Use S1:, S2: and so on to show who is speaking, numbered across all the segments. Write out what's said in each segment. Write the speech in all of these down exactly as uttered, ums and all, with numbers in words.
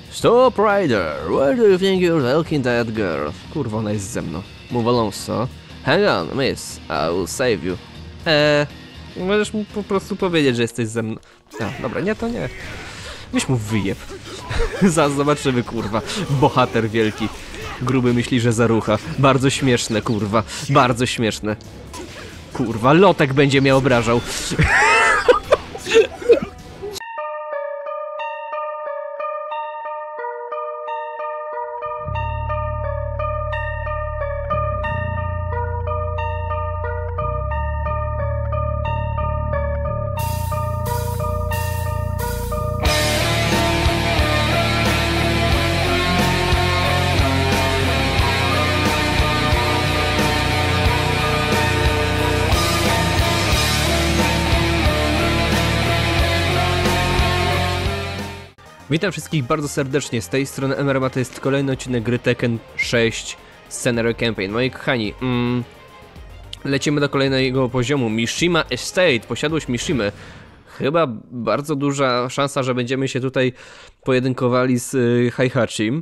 S1: Stop Rider, where do you think you're taking that girl? Kurwa, ona jest ze mną. Move along, so. Hang on, miss, I will save you. Eee, możesz mu po prostu powiedzieć, że jesteś ze mną. A, dobra, nie, to nie. Weź mu wyjeb. Zaraz zobaczymy, kurwa. Bohater wielki. Gruby myśli, że zarucha. Bardzo śmieszne, kurwa. Bardzo śmieszne. Kurwa, Lotek będzie mnie obrażał. Witam wszystkich bardzo serdecznie, z tej strony Emerma, to jest kolejny odcinek gry Tekken sześć Scenario Campaign. Moi kochani, mm, lecimy do kolejnego poziomu. Mishima Estate, posiadłość Mishimy. Chyba bardzo duża szansa, że będziemy się tutaj pojedynkowali z y, Haihachim.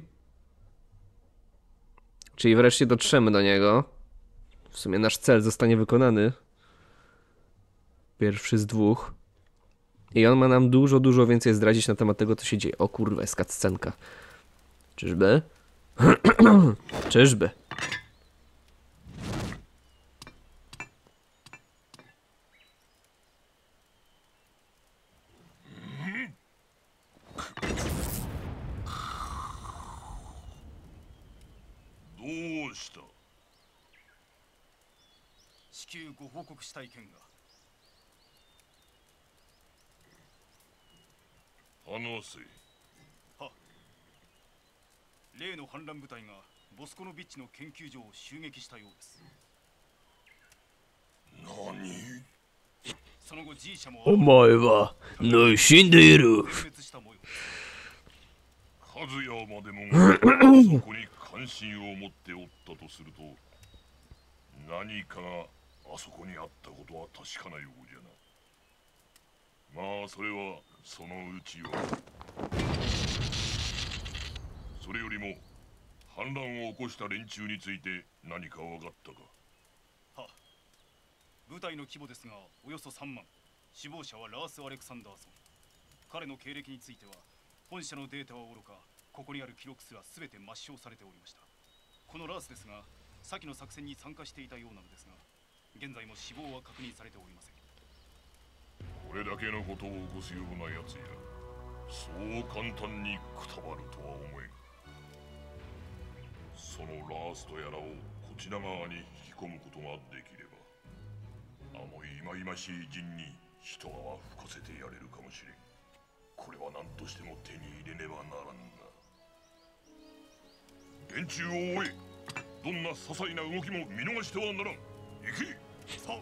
S1: Czyli wreszcie dotrzemy do niego. W sumie nasz cel zostanie wykonany. Pierwszy z dwóch. I on ma nam dużo, dużo więcej zdradzić na temat tego, co się dzieje. O kurwa, jest cutscenka. Czyżby? Czyżby?
S2: Anosy. は。例の反乱部隊がボスコノビッチの研究所を襲撃したようです。何？その後 G 社もお前は死んでいる。カズヤまでもがそこに関心を持っておったとすると、何かがあそこにあったことは確かなようじゃな。まあそれはそのうちよ。それよりも反乱を起こした連中について何か分かったか。は、部隊の規模ですがおよそさんまん。死亡者はラース・アレクサンダーソン。彼の経歴については本社のデータはおろか、ここにある記録すら全て抹消されておりました。このラースですが、先の作戦に参加していたようなのですが、現在も死亡は確認されておりません。これだけのことを起こすようなやつや、そう簡単にくたばるとは思えん。そのラースとやらをこちら側に引き込むことができれば、あのいまいましい陣に一泡吹かせてやれるかもしれん。これは何としても手に入れねばならんな。連中を追え。どんな些細な動きも見逃してはならん。行け。さあ。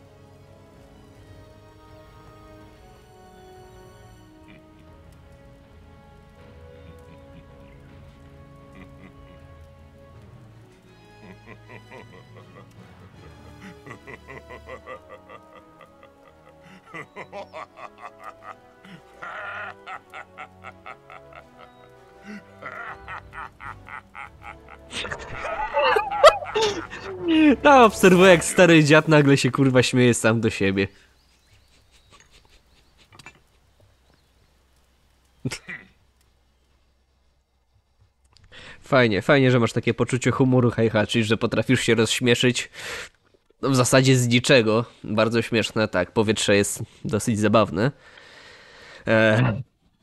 S1: No, obserwuję, jak stary dziad nagle się kurwa śmieje sam do siebie. Fajnie, fajnie, że masz takie poczucie humoru, Heihachi, że potrafisz się rozśmieszyć no, w zasadzie z niczego. Bardzo śmieszne, tak, powietrze jest dosyć zabawne. Eee.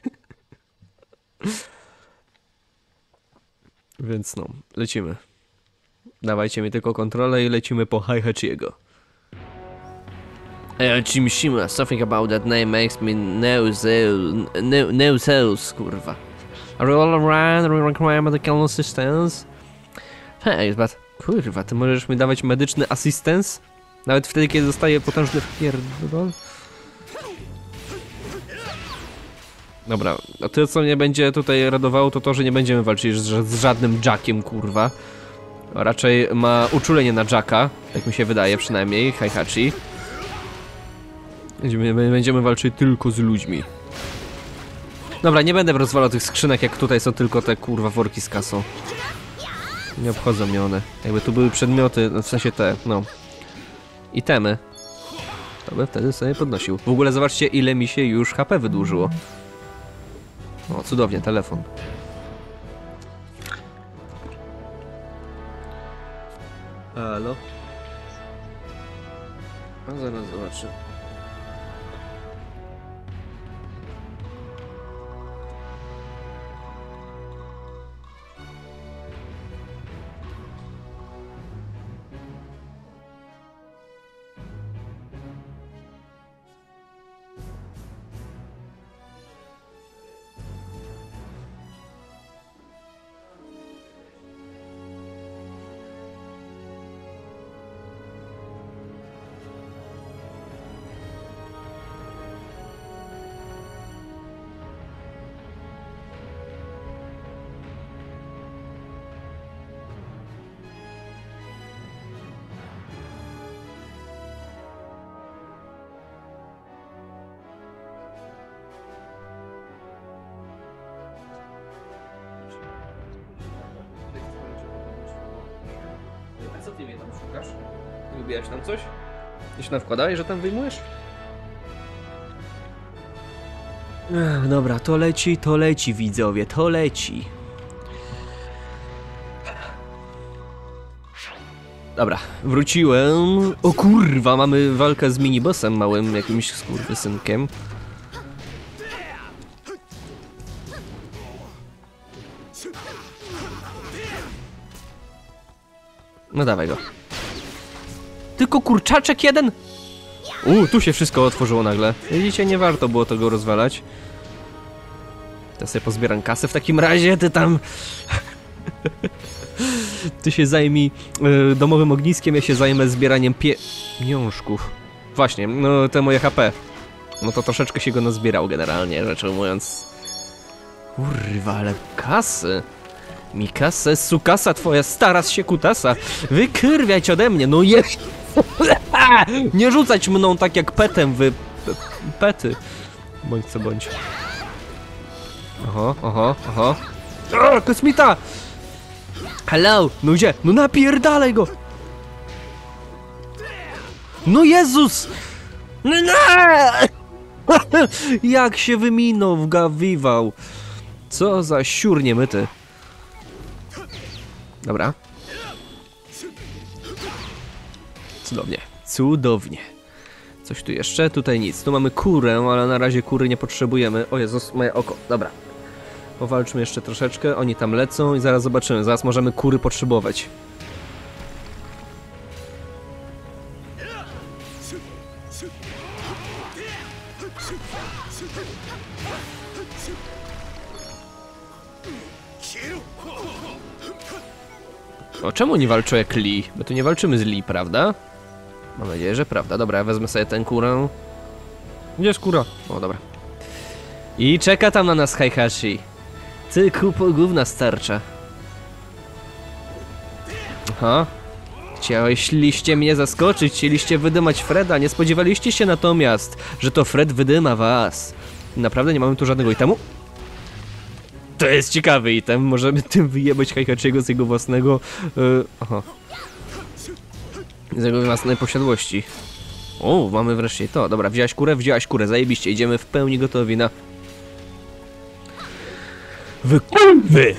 S1: Więc no, lecimy. Dawajcie mi tylko kontrolę i lecimy po Heihachiego. Heihachi Mishima, something about that name makes me nauseous, kurwa. Are you all around? Are you require medical assistance? Hey, but kurwa, ty możesz mi dawać medyczny asystens? Nawet wtedy, kiedy dostaję potężny wpierdol? Dobra, a to co mnie będzie tutaj radowało, to to, że nie będziemy walczyć z, z żadnym Jackiem, kurwa. Raczej ma uczulenie na Jacka, tak mi się wydaje przynajmniej, Heihachi. Będziemy, będziemy walczyć tylko z ludźmi. Dobra, nie będę rozwalał tych skrzynek, jak tutaj są tylko te kurwa worki z kasą. Nie obchodzą mnie one. Jakby tu były przedmioty, w sensie te, no. Itemy. To bym wtedy sobie podnosił. W ogóle zobaczcie, ile mi się już H P wydłużyło. O, cudownie, telefon. Halo? A zaraz zobaczę. A co ty mnie tam szukasz? Lubiłeś tam coś? Gdzieś tam wkładałeś, że tam wyjmujesz? Ech, dobra, to leci, to leci, widzowie, to leci. Dobra, wróciłem. O kurwa, mamy walkę z minibossem małym, jakimś skurwysynkiem. No dawaj go. Tylko kurczaczek jeden? Uuu, tu się wszystko otworzyło nagle. Widzicie, nie warto było tego rozwalać. Ja sobie pozbieram kasę w takim razie, ty tam... Ty się zajmij y, domowym ogniskiem, ja się zajmę zbieraniem pie... pieniążków. Właśnie, no te moje H P. No to troszeczkę się go nazbierał generalnie, rzecz ujmując. Kurwa, ale kasy. Mikasa, sukasa twoja, stara się kutasa. Wykurwiać ode mnie, no je... Nie rzucać mną tak jak petem, wy... pety. Bądź co bądź. Oho, oho, oho. O, kosmita! Hello! No gdzie? No napierdalaj go! No Jezus! No nie! Jak się wyminął, wgawiwał. Co za siur niemyty. Dobra. Cudownie. Cudownie. Coś tu jeszcze? Tutaj nic. Tu mamy kurę, ale na razie kury nie potrzebujemy. O Jezus, moje oko. Dobra. Powalczmy jeszcze troszeczkę. Oni tam lecą i zaraz zobaczymy. Zaraz możemy kury potrzebować. O, czemu nie walczą jak Lee? Bo tu nie walczymy z Lee, prawda? Mam nadzieję, że prawda. Dobra, ja wezmę sobie tę kurę. Gdzie jest kura? O, dobra. I czeka tam na nas Heihachi. Ty kupo gówna starcza. Aha. Chcieliście mnie zaskoczyć, chcieliście wydymać Freda, nie spodziewaliście się natomiast, że to Fred wydyma was. Naprawdę nie mamy tu żadnego itemu? To jest ciekawy item, możemy tym wyjebać Heihachiego z jego własnego... Yy, aha. Z jego własnej posiadłości. O, mamy wreszcie to. Dobra, wzięłaś kurę, wzięłaś kurę, zajebiście, idziemy w pełni gotowi na... Wy kurwy!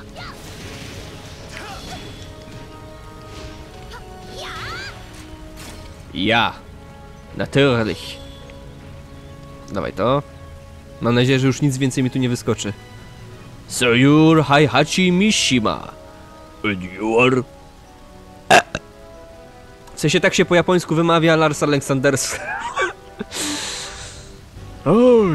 S1: Ja. Natürlich. Dawaj to. Mam nadzieję, że już nic więcej mi tu nie wyskoczy. Soyur Heihachi Mishima. And you are... W sensie tak się po japońsku wymawia Lars Aleksanders. Oh,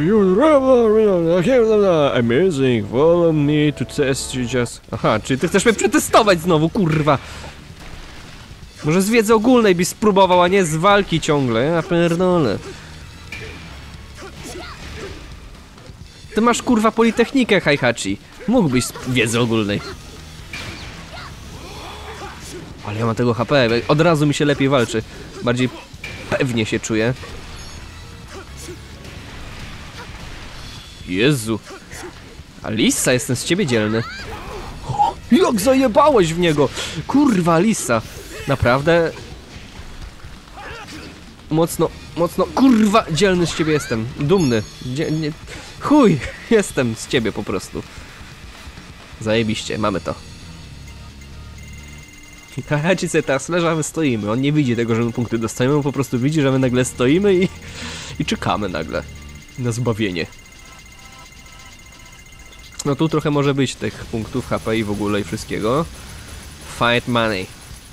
S1: you're amazing. Follow me to test you just... Aha, czyli ty chcesz mnie przetestować znowu, kurwa. Może z wiedzy ogólnej byś spróbował, a nie z walki ciągle. Ja pierdolę. Ty masz kurwa politechnikę, Heihachi. Mógłbyś z wiedzy ogólnej. Ale ja mam tego H P, od razu mi się lepiej walczy. Bardziej pewnie się czuję. Jezu. Alisa, jestem z ciebie dzielny. O, jak zajebałeś w niego! Kurwa, Alisa. Naprawdę... Mocno, mocno, kurwa, dzielny z ciebie jestem. Dumny. Dzie nie... Chuj, jestem z ciebie po prostu. Zajebiście, mamy to. Hahaci sobie teraz leży, a my stoimy. On nie widzi tego, że my punkty dostajemy, on po prostu widzi, że my nagle stoimy i... I czekamy nagle na zbawienie. No tu trochę może być tych punktów H P i w ogóle i wszystkiego. Fight money.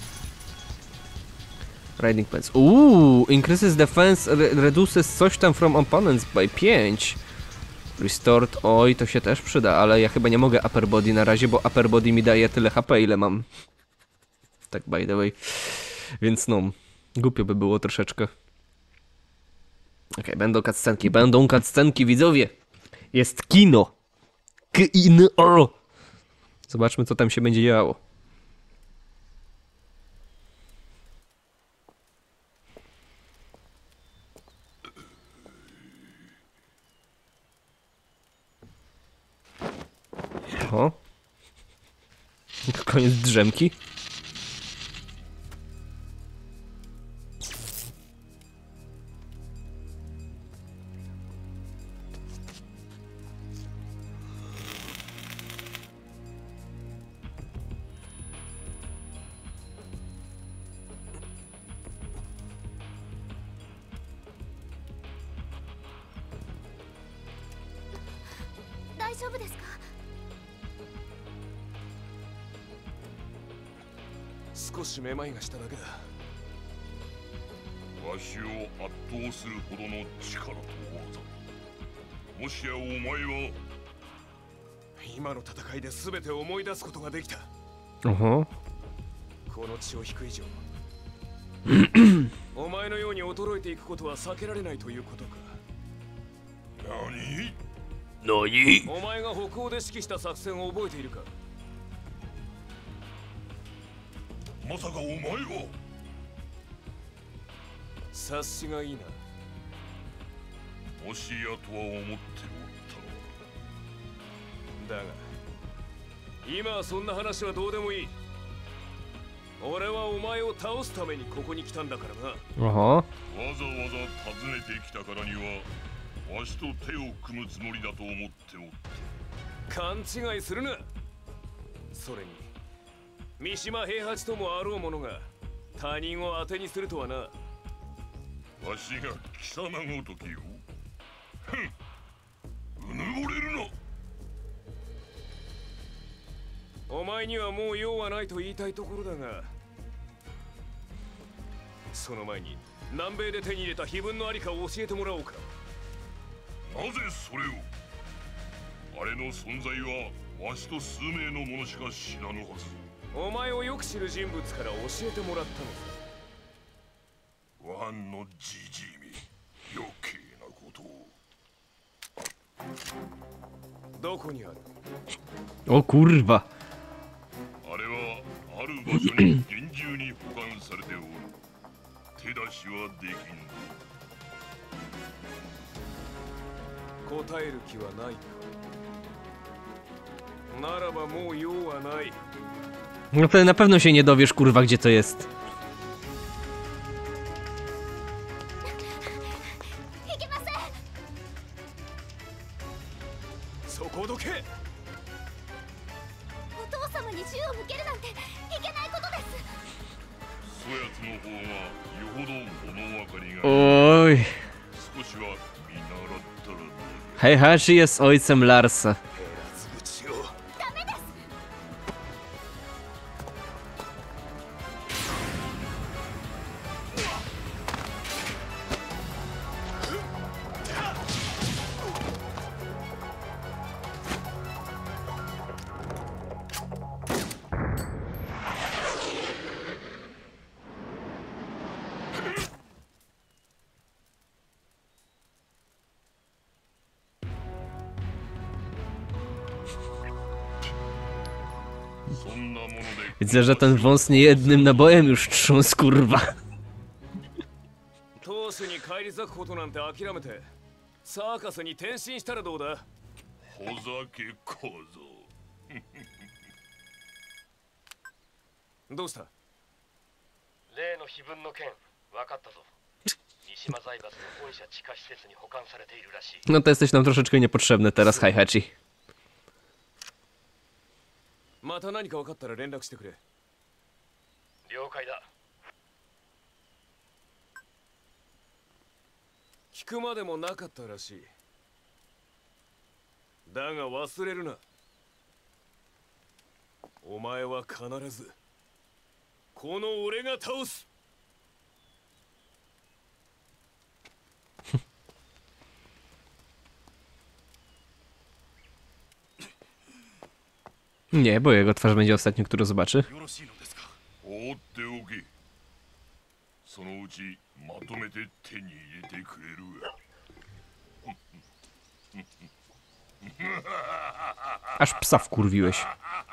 S1: Riding pants. Uuu, increases defense, re reduces coś tam from opponents by pięć. Restored, oj, to się też przyda, ale ja chyba nie mogę upper body na razie, bo upper body mi daje tyle H P, ile mam. Tak by the way. Więc no, głupio by było troszeczkę. Okej, okay, będą cutscenki, będą cutscenki, widzowie. Jest kino. Kino. Zobaczmy, co tam się będzie działo. Oho. Koniec drzemki. Oho. No i? Oho. O kurwa. No to na pewno się nie dowiesz, kurwa, gdzie to jest. Oj. Heihachi jest ojcem Larsa. Widzę, że ten wąs nie jednym nabojem już trząsł, kurwa.
S2: 酒小僧。
S3: どうした？
S4: 例の碑文の件分かったぞ。三島財閥の本社地下施設に保管されているらしい。
S1: No to jesteś nam troszeczkę niepotrzebny teraz, Heihachi.
S3: また何か分かったら連絡してくれ。
S4: 了解だ。
S3: 聞くまでもなかったらしい。だが忘れるな。お前は必ずこの俺が倒す。
S1: Nie, bo jego twarz będzie ostatnią, którą zobaczy.
S2: よろしいのですか。放っておけ。そのうちまとめて手に入れてくれるわ。
S1: Aż psa wkurwiłeś.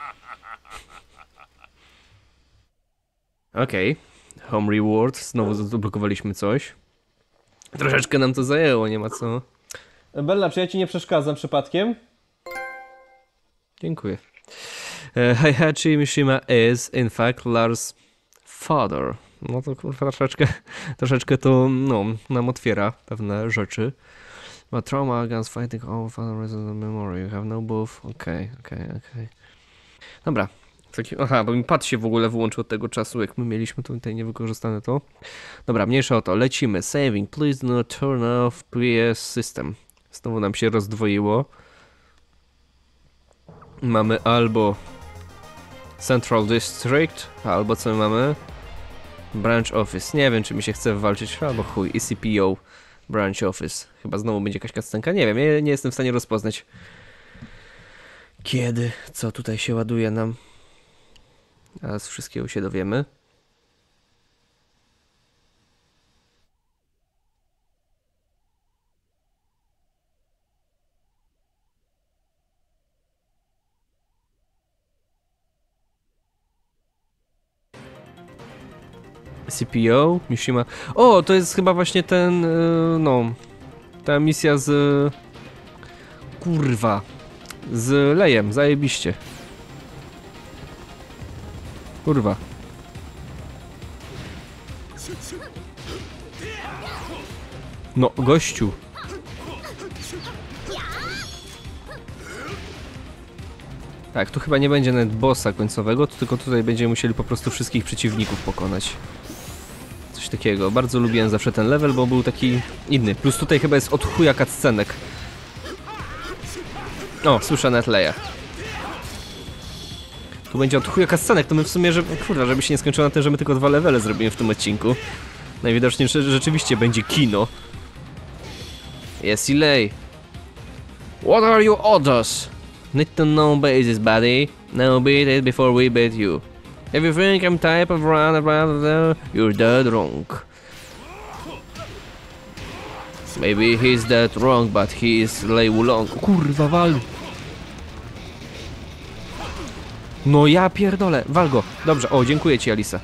S1: Okej. Okay. Home reward. Znowu zablokowaliśmy coś. Troszeczkę nam to zajęło, nie ma co. Bella, czy ja ci nie przeszkadzam przypadkiem? Dziękuję. Heihachi Mishima is in fact Lars' father. No to kurwa troszeczkę, troszeczkę to no, nam otwiera pewne rzeczy. But trauma against fighting all father resident memory. You have no buff. Okej, okay, okej, okay, okej. Okay. Dobra. Taki, aha, bo mi pad się w ogóle wyłączył od tego czasu, jak my mieliśmy to tutaj niewykorzystane to. Dobra, mniejsza o to. Lecimy. Saving. Please do not turn off P S system. Znowu nam się rozdwoiło. Mamy albo Central District, albo co my mamy? Branch Office. Nie wiem, czy mi się chce walczyć, albo chuj. E C P O. Branch Office. Chyba znowu będzie jakaś cutscenka. Nie wiem, ja nie jestem w stanie rozpoznać, kiedy, co tutaj się ładuje nam. A z wszystkiego się dowiemy. C P O, Mishima. O, to jest chyba właśnie ten, no, ta misja z... Kurwa. Z Lejem, zajebiście. Kurwa. No, gościu. Tak, tu chyba nie będzie nawet bossa końcowego, tylko tutaj będziemy musieli po prostu wszystkich przeciwników pokonać. Coś takiego. Bardzo lubiłem zawsze ten level, bo był taki inny. Plus tutaj chyba jest od chuja cutscenek. O, słyszę nawet Leja. Tu będzie od chuja cutscenek, to my w sumie, że, kurwa, żeby się nie skończyło na tym, że my tylko dwa levele zrobimy w tym odcinku. Najwidoczniej że rzeczywiście będzie kino. Yes, Lej. What are your orders? Need to know basis, buddy. Now beat it before we beat you. If you think I'm type of run around there, you're dead wrong. Maybe he's dead wrong, but he is Lei Wulong. Kurwa, wal. No ja pierdolę, wal go. Dobrze, o, dziękuję ci, Alisa.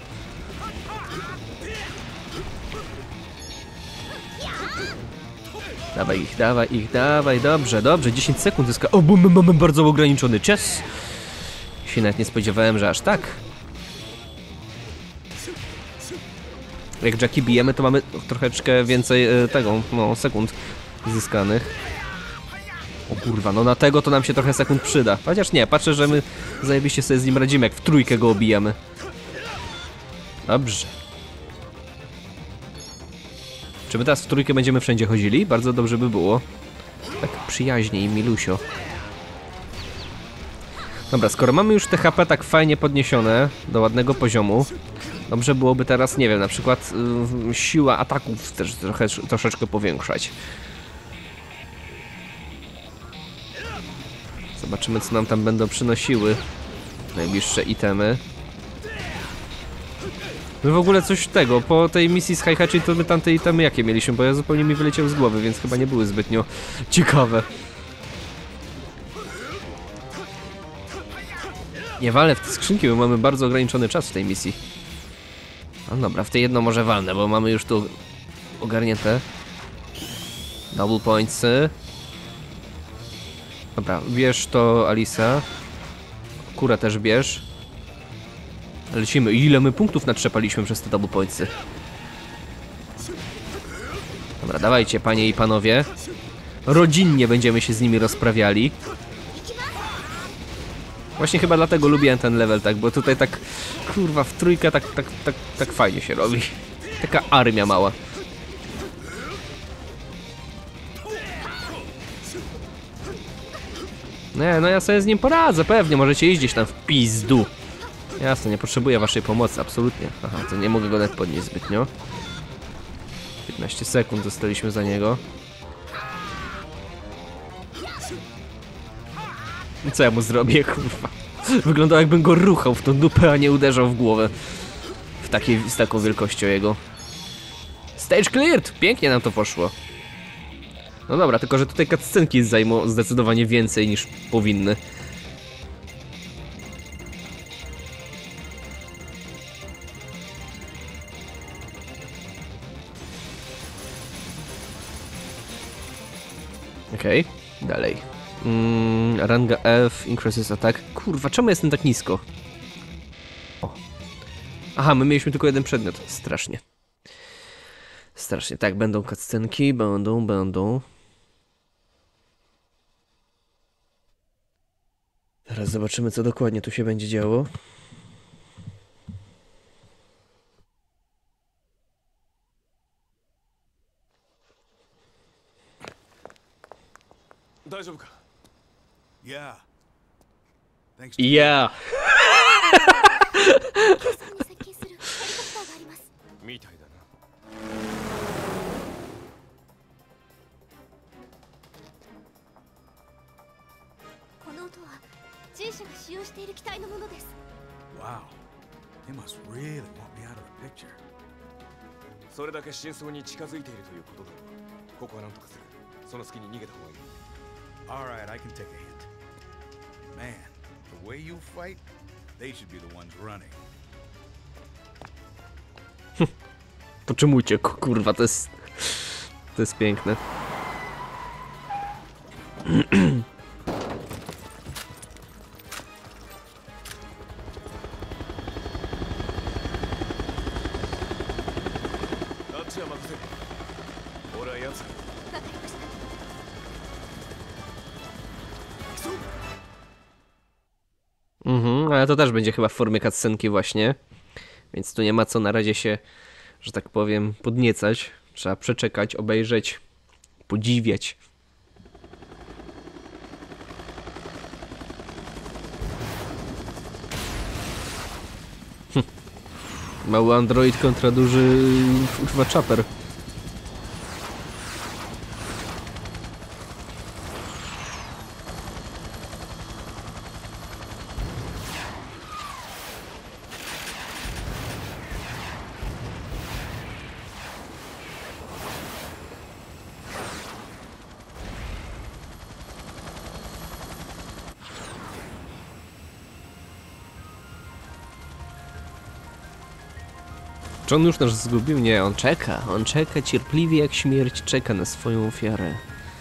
S1: Dawaj ich, dawaj ich, dawaj, dobrze, dobrze, dziesięć sekund zyska. O, bo my mamy bardzo ograniczony czas. Się nawet nie spodziewałem, że aż tak. Jak Jackie bijemy, to mamy troszeczkę więcej e, tego, no, sekund zyskanych. O kurwa, no na tego to nam się trochę sekund przyda. Chociaż nie, patrzę, że my zajebiście sobie z nim radzimy, jak w trójkę go obijamy. Dobrze. Czy my teraz w trójkę będziemy wszędzie chodzili? Bardzo dobrze by było. Tak przyjaźnie i milusio. Dobra, skoro mamy już te H P tak fajnie podniesione do ładnego poziomu, dobrze byłoby teraz, nie wiem, na przykład yy, siła ataków też trochę, troszeczkę powiększać. Zobaczymy, co nam tam będą przynosiły najbliższe itemy. My w ogóle coś tego, po tej misji z Heihachi to my tamte itemy jakie mieliśmy, bo ja zupełnie mi wyleciał z głowy, więc chyba nie były zbytnio ciekawe. Nie walę w te skrzynki, bo mamy bardzo ograniczony czas w tej misji. No dobra, w tej jedno może walnę, bo mamy już tu ogarnięte. Double pointsy. Dobra, bierz to, Alisa. Kurę też bierz. Lecimy. Ile my punktów natrzepaliśmy przez te double pointsy. Dobra, dawajcie, panie i panowie. Rodzinnie będziemy się z nimi rozprawiali. Właśnie chyba dlatego lubiłem ten level, tak, bo tutaj tak, kurwa, w trójkę tak, tak, tak, tak fajnie się robi. Taka armia mała. Nie, no ja sobie z nim poradzę, pewnie, możecie iść gdzieś tam w pizdu. Jasne, nie potrzebuję waszej pomocy, absolutnie. Aha, to nie mogę go nawet podnieść zbytnio. piętnaście sekund dostaliśmy za niego. I co ja mu zrobię, kurwa? Wyglądał, jakbym go ruchał w tą dupę, a nie uderzał w głowę. W takiej, z taką wielkością jego. Stage cleared! Pięknie nam to poszło. No dobra, tylko że tutaj cutscenki zajmą zdecydowanie więcej niż powinny. Okej, okay, dalej. Mm, ranga F, increases attack. Kurwa, czemu jestem tak nisko? O. Aha, my mieliśmy tylko jeden przedmiot. Strasznie. Strasznie. Tak, będą cutscenki, będą, będą. Teraz zobaczymy, co dokładnie tu się będzie działo.
S3: Yeah. Thanks.
S1: Yeah.
S3: みたいだな。
S5: この音は G 社が使用している機体のものです。
S3: Wow. They must really want me out of the picture. それだけ真相に近づいているということだろう。ここはなんとかする。その隙に逃げた方がいい。All right, I can take a hint. Man, the way you fight, they should be the ones running.
S1: To czym uciekł, kurwa, to jest... To jest piękne. Mhm, ale to też będzie chyba w formie cutscenki właśnie. Więc tu nie ma co na razie się, że tak powiem, podniecać. Trzeba przeczekać, obejrzeć, podziwiać. Hm. Mały android kontra duży chyba chopper. Czy on już nas zgubił? Nie, on czeka. On czeka cierpliwie jak śmierć czeka na swoją ofiarę.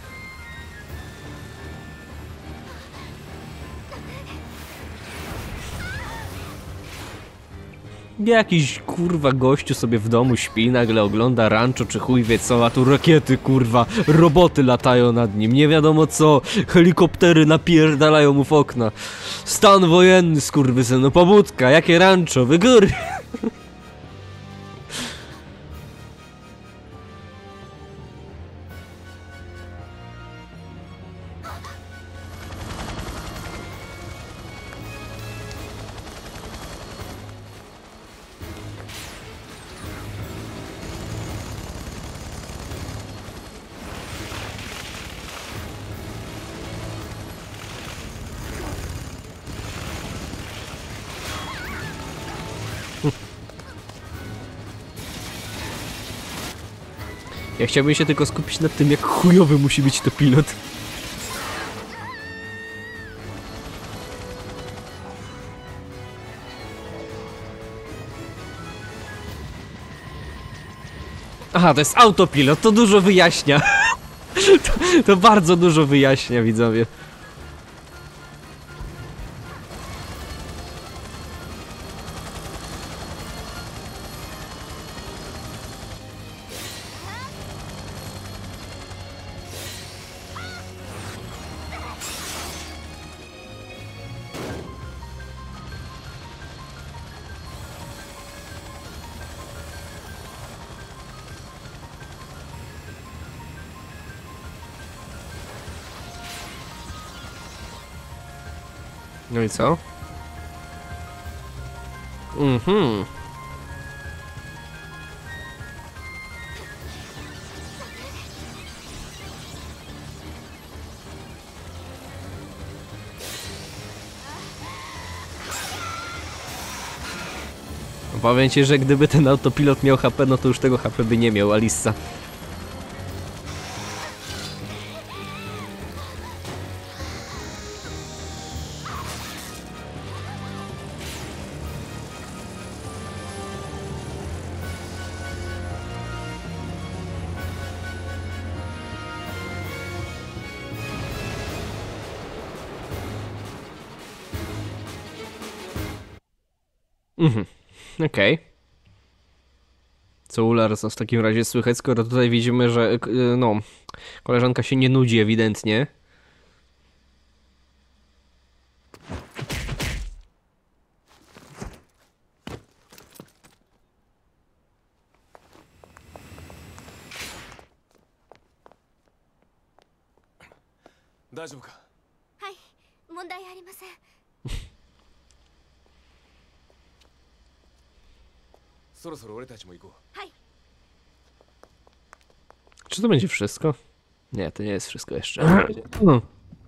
S1: Jakiś kurwa gościu sobie w domu śpi, nagle ogląda rancho czy chuj wie co, a tu rakiety kurwa, roboty latają nad nim, nie wiadomo co, helikoptery napierdalają mu w okna. Stan wojenny skurwysyn, no pobudka, jakie rancho, wy góry. Ja chciałbym się tylko skupić nad tym, jak chujowy musi być to pilot. Aha, to jest autopilot, to dużo wyjaśnia. to, to bardzo dużo wyjaśnia, widzowie. No i co? Mhm. Powiem ci, że gdyby ten autopilot miał H P, no to już tego H P by nie miał, Alissa. Mhm. Okej. Okay. Co u Larsa w takim razie słychać, skoro tutaj widzimy, że no, koleżanka się nie nudzi ewidentnie.
S3: Daijoubu ka?
S5: はい、問題ありません。
S3: そろそろ俺たちも行こう。
S5: はい。
S1: Czy to będzie wszystko? Nie, to nie jest wszystko jeszcze. No.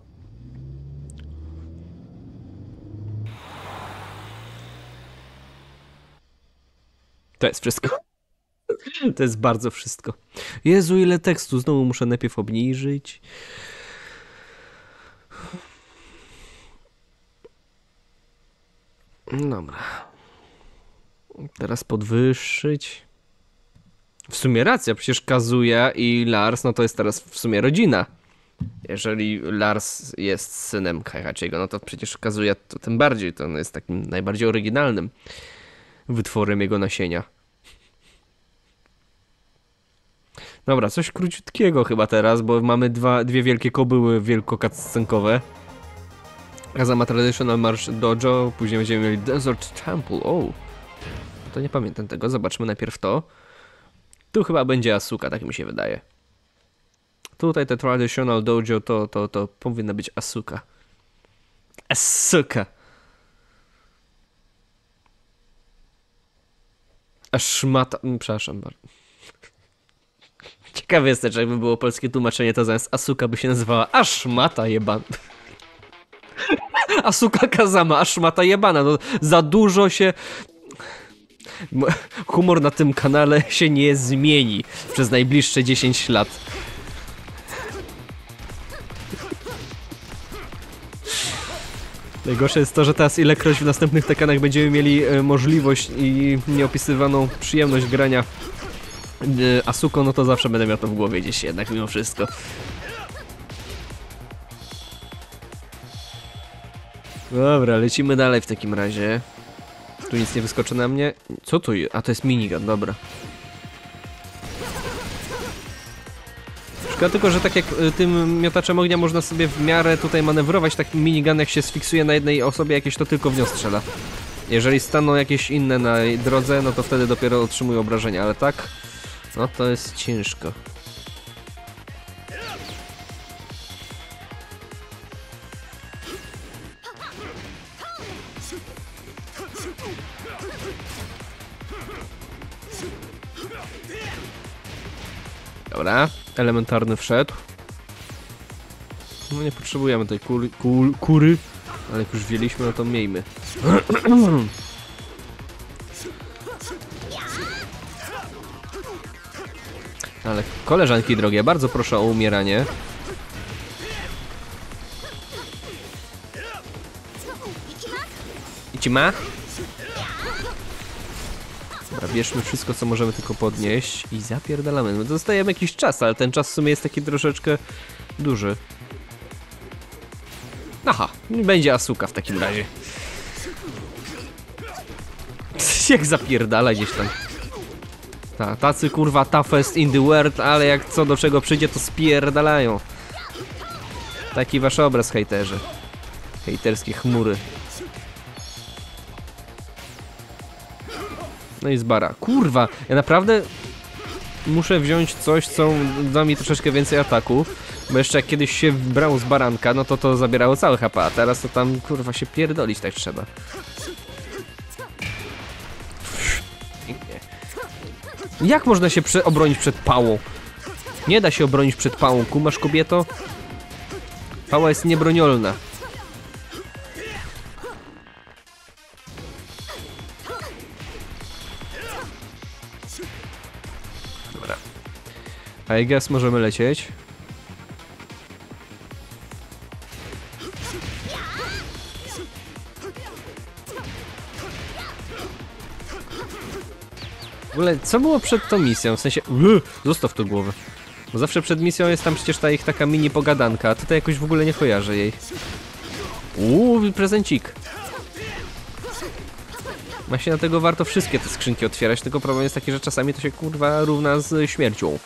S1: To jest wszystko. To jest bardzo wszystko. Jezu, ile tekstu. Znowu muszę najpierw obniżyć. Dobra. Teraz podwyższyć. W sumie racja, przecież Kazuya i Lars, no to jest teraz w sumie rodzina. Jeżeli Lars jest synem Heihachiego, no to przecież Kazuya to tym bardziej, to on jest takim najbardziej oryginalnym wytworem jego nasienia. Dobra, coś króciutkiego chyba teraz, bo mamy dwa, dwie wielkie kobyły wielkokaccenkowe. Kazama Traditional March Dojo, później będziemy mieli Desert Temple, o. To nie pamiętam tego, zobaczmy najpierw to. Tu chyba będzie Asuka, tak mi się wydaje. Tutaj te Traditional Dojo to, to, to powinna być Asuka. Asuka! A szmata... Przepraszam bardzo. Ciekawe jest też, jakby było polskie tłumaczenie, to zamiast Asuka by się nazywała A szmata jeban. Asuka Kazama, a szmata jebana. No, za dużo się... Humor na tym kanale się nie zmieni przez najbliższe dziesięć lat. Najgorsze jest to, że teraz ilekroć w następnych tekanach będziemy mieli e, możliwość i nieopisywaną przyjemność grania e, Asuko, no to zawsze będę miał to w głowie gdzieś jednak mimo wszystko. Dobra, lecimy dalej w takim razie. Tu nic nie wyskoczy na mnie. Co to jest? A to jest minigun, dobra. Szkoda tylko, że tak jak tym miotaczem ognia można sobie w miarę tutaj manewrować, tak minigun jak się sfiksuje na jednej osobie jakieś, to tylko w nią strzela. Jeżeli staną jakieś inne na drodze, no to wtedy dopiero otrzymują obrażenia, ale tak, no to jest ciężko. Dobra, elementarny wszedł. No nie potrzebujemy tej kul, kul, kury, ale jak już wzięliśmy, no to miejmy. Ale koleżanki drogie, bardzo proszę o umieranie. Ichima? Dobra, bierzmy wszystko, co możemy tylko podnieść i zapierdalamy. My dostajemy jakiś czas, ale ten czas w sumie jest taki troszeczkę duży. Aha, będzie Asuka w takim razie. Jak zapierdala gdzieś tam. Ta, tacy kurwa toughest in the world, ale jak co do czego przyjdzie, to spierdalają. Taki wasz obraz, hejterzy. Hejterskie chmury. No i z bara. Kurwa, ja naprawdę muszę wziąć coś, co da mi troszeczkę więcej ataków. Bo jeszcze jak kiedyś się brał z baranka, no to to zabierało całe H P, a teraz to tam kurwa się pierdolić tak trzeba. Pięknie. Jak można się prze obronić przed pałą? Nie da się obronić przed pałą, kumasz kobieto? Pała jest niebroniolna. Dobra. I guess możemy lecieć. W ogóle, co było przed tą misją? W sensie, yy, zostaw to głowę. Bo zawsze przed misją jest tam przecież ta ich taka mini pogadanka, a tutaj jakoś w ogóle nie kojarzę jej. Uuu, prezencik. Właśnie dlatego warto wszystkie te skrzynki otwierać, tylko problem jest taki, że czasami to się kurwa równa z śmiercią.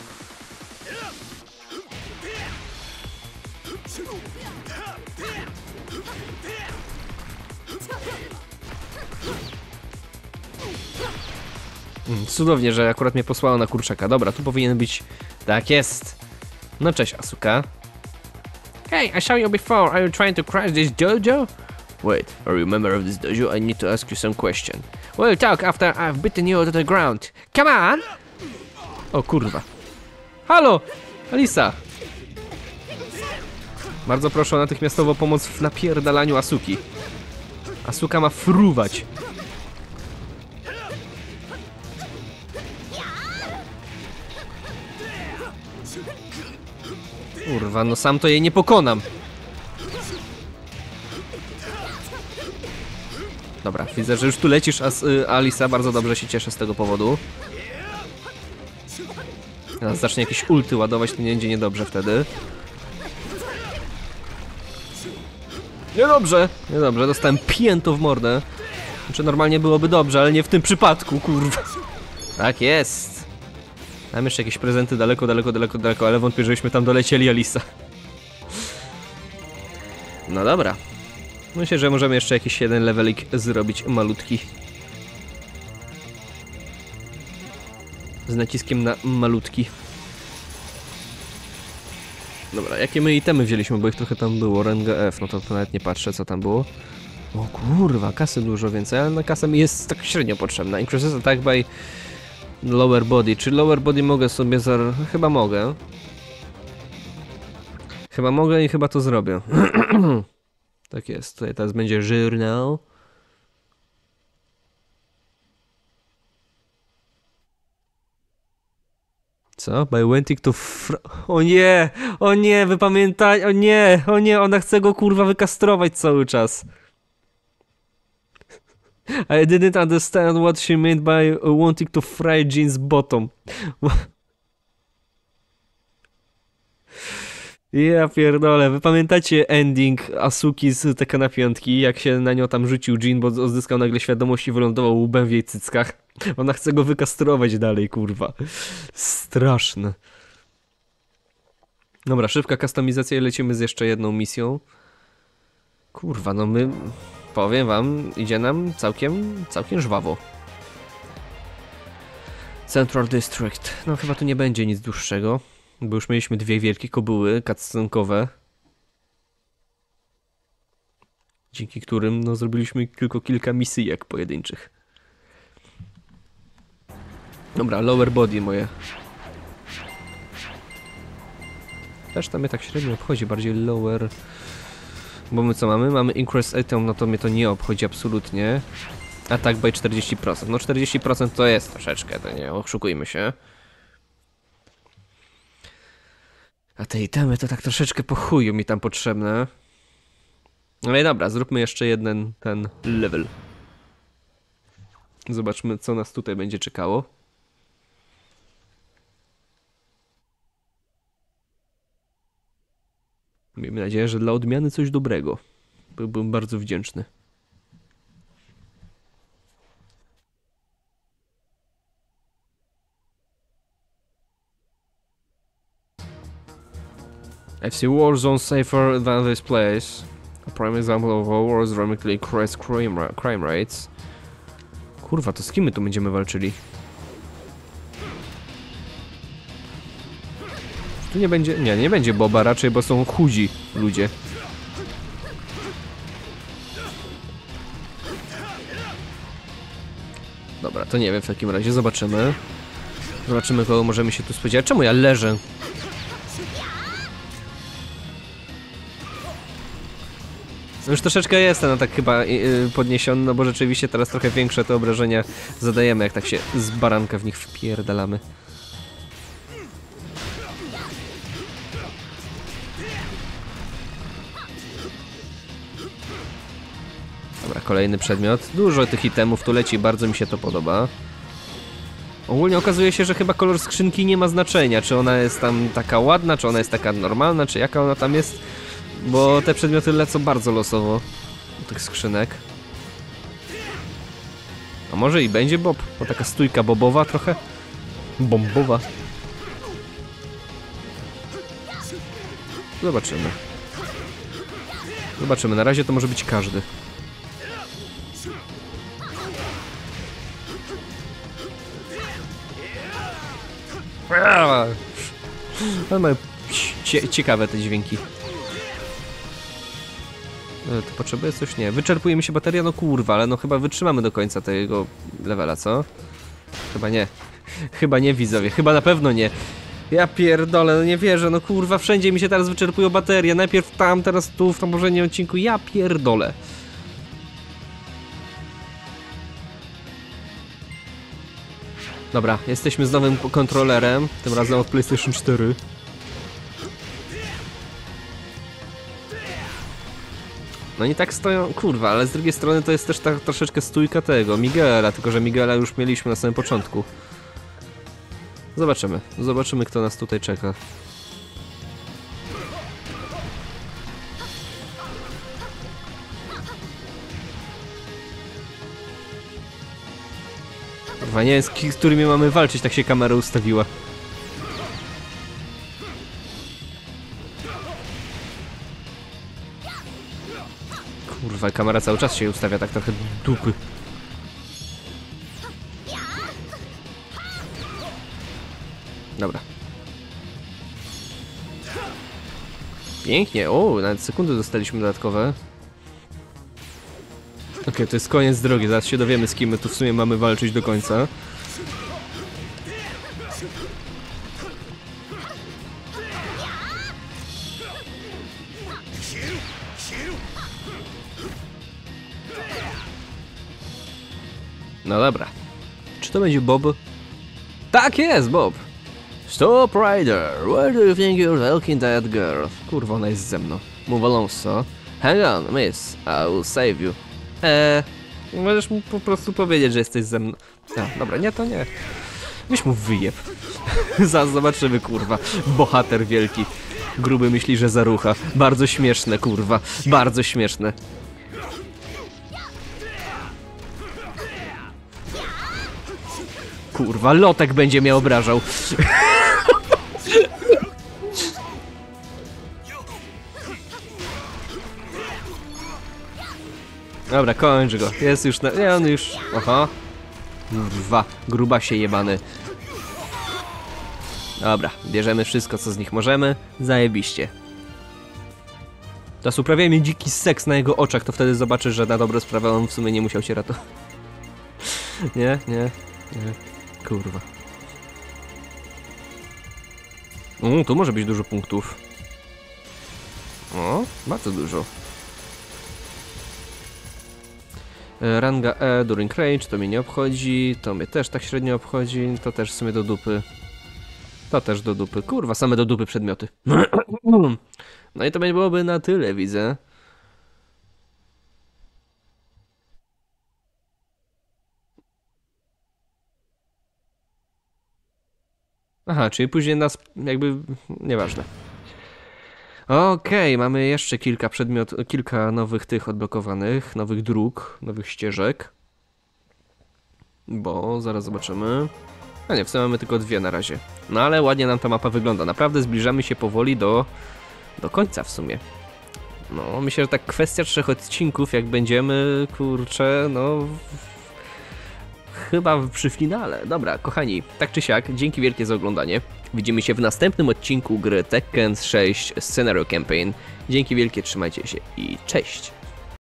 S1: Mm, cudownie, że akurat mnie posłało na kurczaka. Dobra, tu powinien być... Tak jest. No cześć, Asuka. Hey, I saw you before. Are you trying to crash this dojo? Wait, are you a member of this dojo? I need to ask you some question. We'll talk after I've beaten you to the ground. Come on! O kurwa. Halo! Alisa! Bardzo proszę o natychmiastową pomoc w napierdalaniu Asuki. Asuka ma fruwać. Kurwa, no sam to jej nie pokonam. Dobra, widzę, że już tu lecisz, As y Alisa, bardzo dobrze się cieszę z tego powodu. Teraz zacznie jakieś ulty ładować, to nie będzie niedobrze wtedy. Niedobrze, niedobrze, dostałem pięto w mordę. Znaczy normalnie byłoby dobrze, ale nie w tym przypadku, kurwa. Tak jest. Mam jeszcze jakieś prezenty daleko, daleko, daleko, daleko, ale wątpię, żebyśmy tam dolecieli, Alisa. No dobra. Myślę, że możemy jeszcze jakiś jeden levelik zrobić malutki. Z naciskiem na malutki. Dobra, jakie my itemy wzięliśmy, bo ich trochę tam było. Ranga F, no to, to nawet nie patrzę, co tam było. O kurwa, kasy dużo więcej, ale na kasę mi jest tak średnio potrzebna. Increases attack by lower body. Czy lower body mogę sobie zar... Chyba mogę. Chyba mogę i chyba to zrobię. Tak jest, tutaj teraz będzie żurnal. Co? By wanting to fr... O nie! O nie! Wy pamiętaj... O nie! O nie! Ona chce go kurwa wykastrować cały czas. I didn't understand what she meant by wanting to fry Jin's bottom. Ja pierdolę, wy pamiętacie ending Asuki z Tekkena na piątki, jak się na nią tam rzucił Jin, bo odzyskał nagle świadomość i wylądował łbem w jej cyckach? Ona chce go wykastrować dalej, kurwa. Straszne. Dobra, szybka kustomizacja i lecimy z jeszcze jedną misją. Kurwa, no my... Powiem wam, idzie nam całkiem, całkiem żwawo. Central District. No chyba tu nie będzie nic dłuższego. Bo już mieliśmy dwie wielkie kobyły cutscenkowe, dzięki którym no, zrobiliśmy tylko kilka misyjek pojedynczych. Dobra, lower body moje. Też tam mnie tak średnio obchodzi, bardziej lower. Bo my co mamy? Mamy increase item, no to mnie to nie obchodzi absolutnie. Attack by czterdzieści procent. No czterdzieści procent to jest troszeczkę, to nie oszukujmy się. A te itemy to tak troszeczkę po chuju mi tam potrzebne. Ale dobra, zróbmy jeszcze jeden ten level. Zobaczmy, co nas tutaj będzie czekało. Miejmy nadzieję, że dla odmiany coś dobrego. Byłbym bardzo wdzięczny. I've seen Warzone safer than this place. A prime example of how wars dramatically increase crime, ra crime rates. Kurwa, to z kim my tu będziemy walczyli? Tu Tu nie będzie, nie, nie będzie Boba raczej, bo są chudzi ludzie. Dobra, to nie wiem w takim razie, zobaczymy. Zobaczymy, kogo możemy się tu spodziewać. Czemu ja leżę? Już troszeczkę jestem, no tak chyba yy, podniesiony, no bo rzeczywiście teraz trochę większe te obrażenia zadajemy, jak tak się z baranka w nich wpierdalamy. Dobra, kolejny przedmiot. Dużo tych itemów tu leci, bardzo mi się to podoba. Ogólnie okazuje się, że chyba kolor skrzynki nie ma znaczenia, czy ona jest tam taka ładna, czy ona jest taka normalna, czy jaka ona tam jest. Bo te przedmioty lecą bardzo losowo tych skrzynek. A może i będzie Bob? Bo taka stójka bobowa trochę. Bombowa. Zobaczymy. Zobaczymy, na razie to może być każdy. Ale mają cie ciekawe te dźwięki. To potrzebuje coś? Nie. Wyczerpuje mi się bateria? No kurwa, ale no chyba wytrzymamy do końca tego levela, co? Chyba nie. Chyba nie, widzowie. Chyba na pewno nie. Ja pierdolę, no nie wierzę, no kurwa, wszędzie mi się teraz wyczerpują baterie. Najpierw tam, teraz tu, w tam poprzednim odcinku. Ja pierdolę. Dobra, jesteśmy z nowym kontrolerem, tym razem od PlayStation cztery. No i tak stoją, kurwa, ale z drugiej strony to jest też tak troszeczkę stójka tego, Miguela, tylko że Miguela już mieliśmy na samym początku. Zobaczymy, zobaczymy, kto nas tutaj czeka. Kurwa, nie wiem, z którymi mamy walczyć, tak się kamera ustawiła. Kurwa, kamera cały czas się ustawia tak trochę dupy. Dobra. Pięknie, o, nawet sekundy dostaliśmy dodatkowe. Okej, okay, to jest koniec drogi, zaraz się dowiemy, z kim my tu w sumie mamy walczyć do końca. No dobra. Czy to będzie Bob? Tak jest, Bob! Stop Rider! Where do you think you're taking that girl? Kurwa, ona jest ze mną. Move along, so. Hang on, miss. I will save you. Eee... Możesz mu po prostu powiedzieć, że jesteś ze mną. A, dobra, nie, to nie. Weź mu wyjeb. Zaraz zobaczymy, kurwa. Bohater wielki. Gruby myśli, że zarucha. Bardzo śmieszne, kurwa. Bardzo śmieszne. Kurwa, Lotek będzie mnie obrażał. Dobra, kończ go. Jest już na... Nie, on już... Aha. Kurwa, grubasie jebany. Dobra, bierzemy wszystko, co z nich możemy. Zajebiście. Teraz uprawiajmy dziki seks na jego oczach, to wtedy zobaczysz, że na dobrą sprawę on w sumie nie musiał się ratować. Nie, nie, nie. Kurwa. Mm, tu może być dużo punktów. O, bardzo dużo. Ranga E, during range, to mnie nie obchodzi. To mnie też tak średnio obchodzi. To też w sumie do dupy. To też do dupy. Kurwa, same do dupy przedmioty. No i to byłoby na tyle, widzę. Aha, czyli później nas jakby... Nieważne. Okej, okay, mamy jeszcze kilka przedmiotów, kilka nowych tych odblokowanych, nowych dróg, nowych ścieżek. Bo zaraz zobaczymy. A nie, w sumie mamy tylko dwie na razie. No ale ładnie nam ta mapa wygląda. Naprawdę zbliżamy się powoli do, do końca w sumie. No, myślę, że tak kwestia trzech odcinków, jak będziemy, kurczę, no... chyba przy finale. Dobra, kochani, tak czy siak, dzięki wielkie za oglądanie. Widzimy się w następnym odcinku gry Tekken sześć Scenario Campaign. Dzięki wielkie, trzymajcie się i cześć!